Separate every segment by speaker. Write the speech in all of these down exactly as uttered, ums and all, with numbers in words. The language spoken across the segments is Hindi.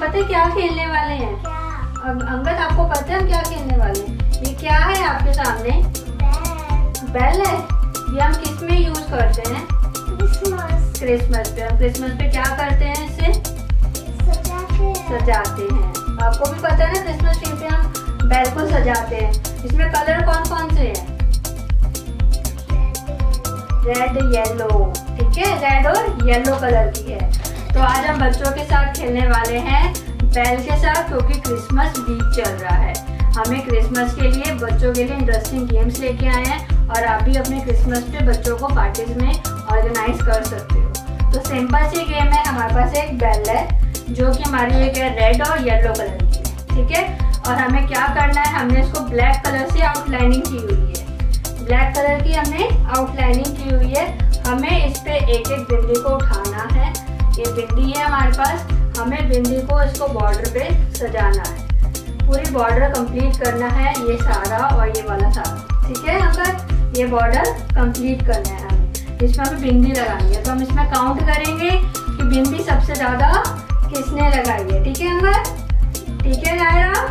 Speaker 1: पता है क्या खेलने वाले हैं? अब अंगद आपको पता है हम क्या खेलने वाले हैं? ये क्या है आपके सामने? बेल है। ये हम किस में यूज करते हैं? क्रिसमस। क्रिसमस पे। हम क्रिसमस पे क्या करते हैं? इसे सजाते हैं। सजाते हैं। आपको भी पता है ना, क्रिसमस ट्री पे हम बेल को सजाते हैं। इसमें कलर कौन कौन से हैं? Red yellow. ठीक है, रेड और येलो कलर की है। तो आज हम बच्चों के साथ खेलने वाले हैं बेल के साथ, क्योंकि क्रिसमस वीक चल रहा है। हमें क्रिसमस के लिए बच्चों के लिए इंटरेस्टिंग गेम्स लेके आए हैं और आप भी अपने क्रिसमस पे बच्चों को पार्टीज में ऑर्गेनाइज कर सकते हो। तो सिंपल सी गेम है। हमारे पास एक बेल है जो कि हमारी एक है रेड और येलो कलर की है। ठीक है, और हमें क्या करना है, हमने इसको ब्लैक कलर से आउटलाइनिंग की हुई है। ब्लैक कलर की हमने आउटलाइनिंग की हुई है। हमें इस पे एक एक बिंदी को उठाना है। ये बिंदी है हमारे पास, हमें बिंदी को इसको बॉर्डर पे सजाना है। पूरी बॉर्डर कंप्लीट करना है, ये सारा और ये वाला सारा। ठीक है, अगर ये बॉर्डर कंप्लीट करना है हमें, इसमें हमें बिंदी लगानी है। तो हम इसमें काउंट करेंगे कि बिंदी सबसे ज्यादा किसने लगाई है। ठीक है अंगद? ठीक है नायरा?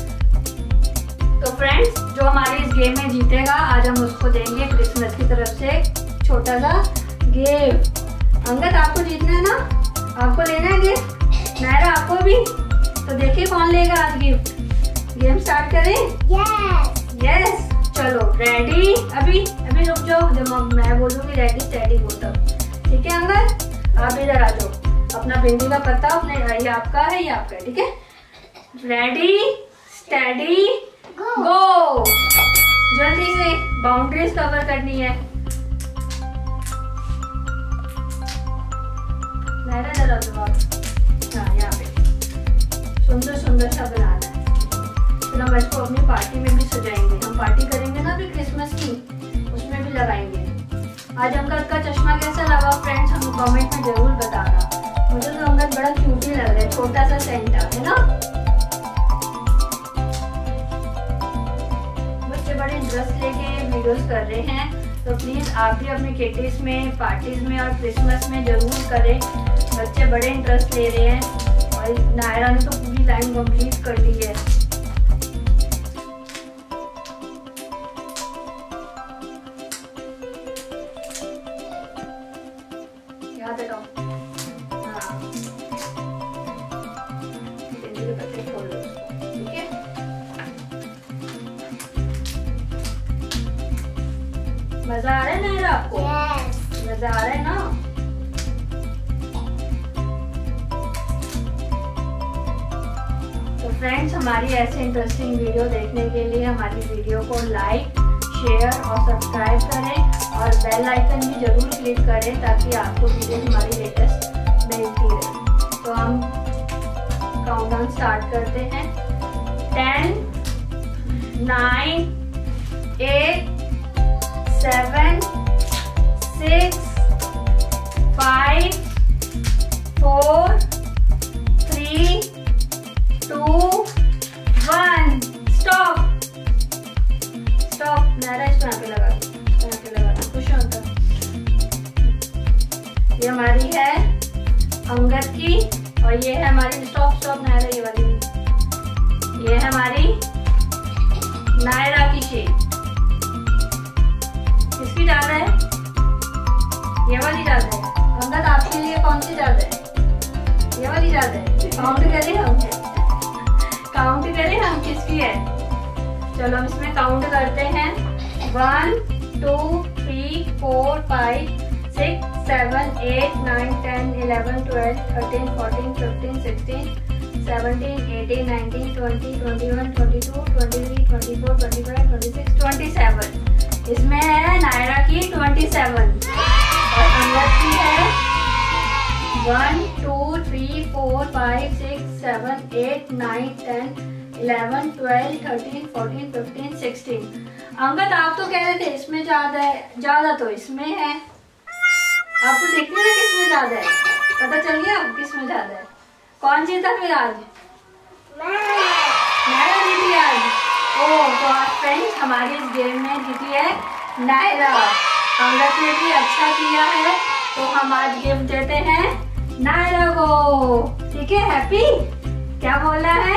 Speaker 1: तो फ्रेंड्स, जो हमारी इस गेम में जीतेगा आज हम उसको देंगे क्रिसमस की तरफ से छोटा सा गिफ्ट। अंगद आपको जीतना है ना, आपको लेना है गिफ्ट। नायरा आपको भी। तो देखिए कौन लेगा आज गिफ्ट। गेम स्टार्ट करें? Yes yes. चलो रेडी? अभी अभी रुक जाओ, जब मैं बोलूंगी रेडी स्टेडी वो तब। ठीक है अंगद, आप इधर आ जाओ। अपना बिंदी का पत्ता अपने, ये आपका है, ये आपका है। ठीक है, रेडी स्टेडी गो। जल्दी से बाउंड्रीज कवर करनी है। नायरा जरा जवाब। हाँ, यहाँ पे सुंदर सुंदर सा बनाना है। फिर हम इसको अपनी पार्टी में भी सजाएंगे। हम पार्टी करेंगे ना अभी क्रिसमस की, उसमें भी लगाएंगे। आज अंगद का चश्मा कैसा लगा फ्रेंड्स, हम कमेंट में जरूर बताना। मुझे तो अंगद बड़ा क्यूट ही लग रहा है, छोटा सा सेंटा है ना। बच्चे बड़े इंटरेस्ट लेके वीडियोस कर रहे हैं, तो प्लीज आप भी अपनी किटीज में, पार्टीज में और क्रिसमस में जरूर करें। बच्चे बड़े इंटरेस्ट ले रहे हैं और नायरा ने तो पूरी लाइन कंप्लीट कर दी है। याद रखो। हाँ, बिंदी के पत्ते छोड़ लो उसको। ठीक है, मजा आ रहा है नायरा आपको? yes. मजा आ रहा है ना? तो फ्रेंड्स, हमारी ऐसे इंटरेस्टिंग वीडियो देखने के लिए हमारी वीडियो को लाइक, शेयर और सब्सक्राइब करें और बेल आइकन भी जरूर क्लिक करें ताकि आपको वीडियो हमारी लेटेस्ट मिलती रहे। तो हम काउंटडाउन स्टार्ट करते हैं। Ten, nine, eight, seven, six, five, four, three, two, one. Stop stop. Naira इसको यहाँ पे लगा दो, यहाँ पे लगा दो। खुश होता। ये हमारी है अंगद की और ये है हमारी, स्टॉप स्टॉप नायरा, ये वाली। ये है हमारी नायरा की शेप। किसकी ज्यादा है? ये वाली ज्यादा है। अंगद आपके लिए कौन सी ज्यादा है? ये वाली ज्यादा है। काउंट करें हम, काउंट करें हम किसकी है। चलो हम इसमें काउंट करते हैं। One, two, three, four, five, six, seven, eight, nine, ten, eleven, twelve, thirteen, fourteen, fifteen, sixteen, seventeen, eighteen, nineteen, twenty, twenty one, twenty two, twenty three, twenty four, twenty five, twenty six, twenty seven. इसमें है नायरा की ट्वेंटी सेवन और अंगद की है one, two, three, four, five, six, seven, eight, nine, ten, eleven, twelve, thirteen, fourteen, fifteen, sixteen. Angad आप तो कह रहे थे इसमें ज्यादा है, ज्यादा तो इसमें है। आपको देखने ना किसमें ज्यादा है, पता चल गया अब किसमें ज्यादा है। कौन जीता फिर आज? नायरा जीती आज। ओ, तो आज फ्रेंड्स हमारी इस गेम में जीती है नायरा। अंगद ने भी अच्छा किया है तो हम आज गिफ्ट देते हैं नायरा को। ठीक है, हैप्पी क्या बोला है?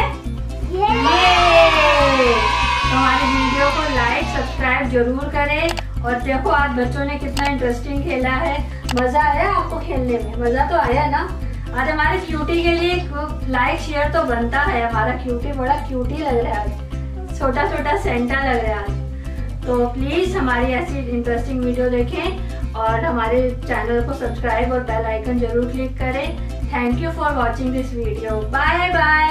Speaker 1: ये। तो हमारे वीडियो को लाइक सब्सक्राइब जरूर करें। और देखो आज बच्चों ने कितना इंटरेस्टिंग खेला है। मजा आया आपको खेलने में? मजा तो आया ना। आज हमारे क्यूटी के लिए लाइक शेयर तो बनता है। हमारा क्यूटी बड़ा क्यूटी लग रहा है, छोटा छोटा सेंटा लग रहा है आज। तो प्लीज हमारी ऐसी इंटरेस्टिंग वीडियो देखें और हमारे चैनल को सब्सक्राइब और बेल आइकन जरूर क्लिक करें। Thank you for watching this video. Bye bye.